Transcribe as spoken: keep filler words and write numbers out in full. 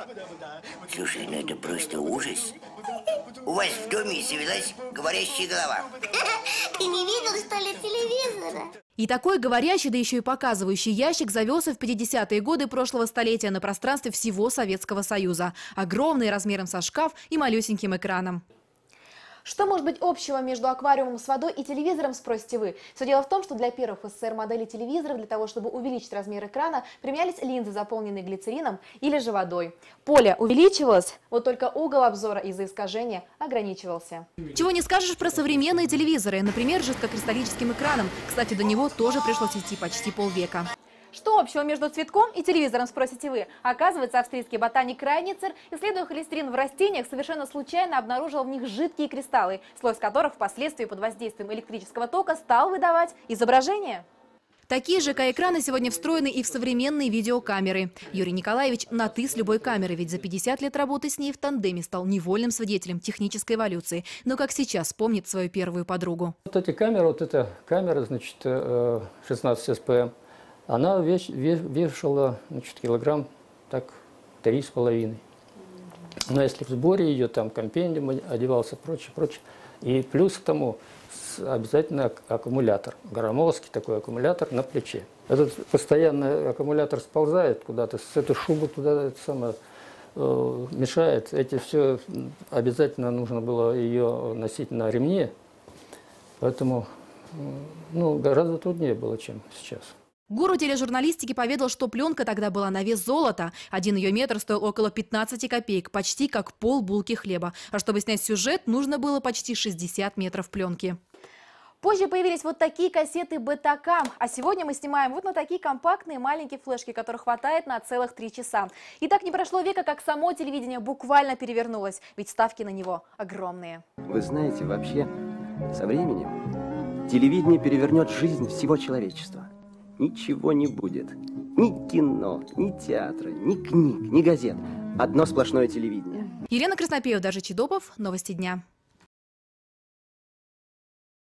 Слушай, ну это просто ужас. У вас в доме завелась говорящая голова. Ты не видел, что ли, телевизора? И такой говорящий, да еще и показывающий ящик завелся в пятидесятые годы прошлого столетия на пространстве всего Советского Союза. Огромный, размером со шкаф и малюсеньким экраном. Что может быть общего между аквариумом с водой и телевизором, спросите вы? Все дело в том, что для первых в СССР моделей телевизоров, для того, чтобы увеличить размер экрана, применялись линзы, заполненные глицерином или же водой. Поле увеличивалось, вот только угол обзора из-за искажения ограничивался. Чего не скажешь про современные телевизоры, например, жидкокристаллическим экраном. Кстати, до него тоже пришлось идти почти полвека. Что общего между цветком и телевизором, спросите вы? Оказывается, австрийский ботаник Крайницер, исследуя холестерин в растениях, совершенно случайно обнаружил в них жидкие кристаллы, слой из которых впоследствии под воздействием электрического тока стал выдавать изображение. Такие же экраны сегодня встроены и в современные видеокамеры. Юрий Николаевич на «ты» с любой камерой, ведь за пятьдесят лет работы с ней в тандеме стал невольным свидетелем технической эволюции. Но как сейчас помнит свою первую подругу. Вот эти камеры, вот эта камера, значит, шестнадцать эс пэ эм, она вешала, значит, килограмм так три с половиной. Но если в сборе ее там компендиум одевался, прочее, прочее. И плюс к тому обязательно аккумулятор, громоздкий такой аккумулятор на плече. Этот постоянно аккумулятор сползает куда-то, с этой шубы туда это самое, э, мешает. Эти все обязательно нужно было ее носить на ремне, поэтому ну, гораздо труднее было, чем сейчас. Гуру тележурналистики поведал, что пленка тогда была на вес золота. Один ее метр стоил около пятнадцати копеек, почти как пол булки хлеба. А чтобы снять сюжет, нужно было почти шестьдесят метров пленки. Позже появились вот такие кассеты Betacam, а сегодня мы снимаем вот на такие компактные маленькие флешки, которых хватает на целых три часа. И так не прошло века, как само телевидение буквально перевернулось, ведь ставки на него огромные. Вы знаете, вообще, со временем телевидение перевернет жизнь всего человечества. Ничего не будет. Ни кино, ни театра, ни книг, ни газет. Одно сплошное телевидение. Елена Краснопеева, Даже Чидопов. Новости дня.